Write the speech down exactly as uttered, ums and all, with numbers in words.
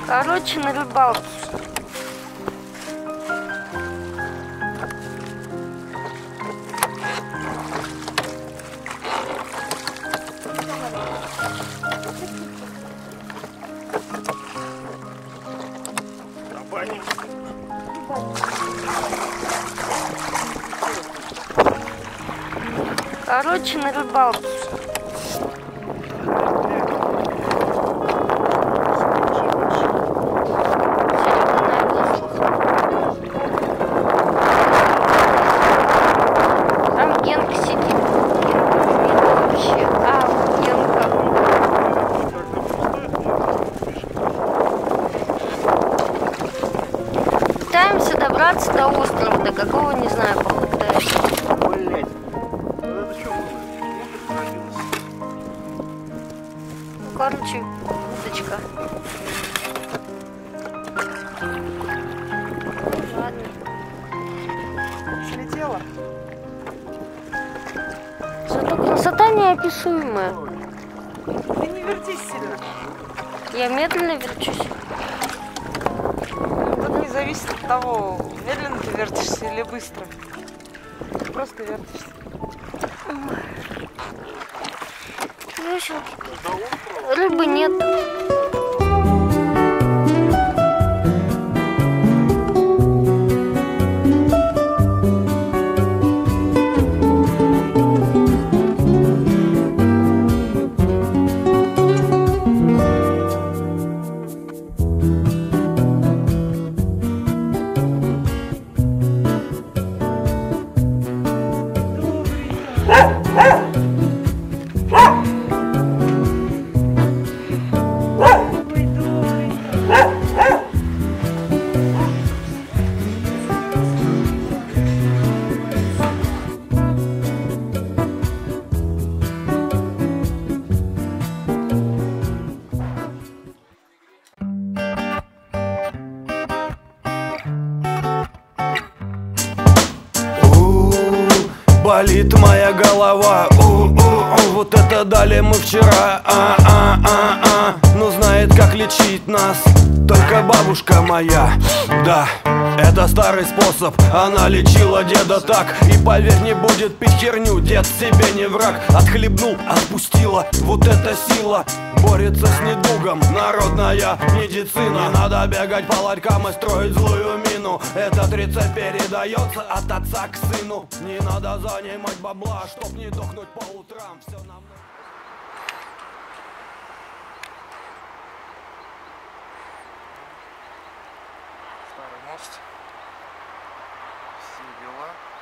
Короче, на рыбалке. Короче, на рыбалке. Там Генка сидит. Генка вообще. А, Генка. Пытаемся добраться до острова, до какого не знаю, походу дальше. Короче, удочка. Ладно. Слетела? Зато красота неописуемая. Ты не вертись сильно. Я медленно верчусь. Тут не зависит от того, медленно ты вертишься или быстро. Ты просто вертишься. Весело. Рыбы нет. Болит моя голова, у-у-у, вот это дали мы вчера, а-а-а-а. Ну знает, как лечить нас только бабушка моя, да. Это старый способ, она лечила деда так. И поверь, не будет пить херню, дед себе не враг. Отхлебнул, отпустила, вот эта сила борется с недугом, народная медицина. Не надо бегать по ларькам и строить злую мину. Этот рецепт передается от отца к сыну. Не надо занимать бабла, чтоб не дохнуть по утрам. Все нам... Старый мост. Все дела.